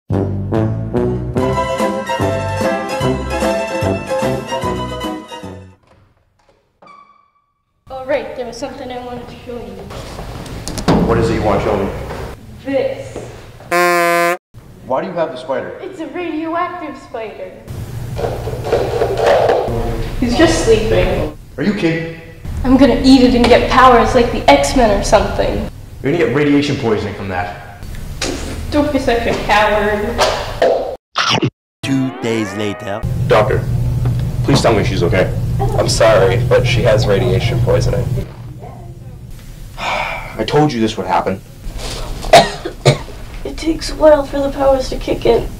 Alright, there was something I wanted to show you. What is it you want to show me? This. Why do you have the spider? It's a radioactive spider. He's just sleeping. Are you kidding? I'm gonna eat it and get powers like the X-Men or something. You're gonna get radiation poisoning from that. Don't be such a coward. 2 days later. Doctor, please tell me she's okay. I'm sorry, but she has radiation poisoning. I told you this would happen. It takes a while for the powers to kick in.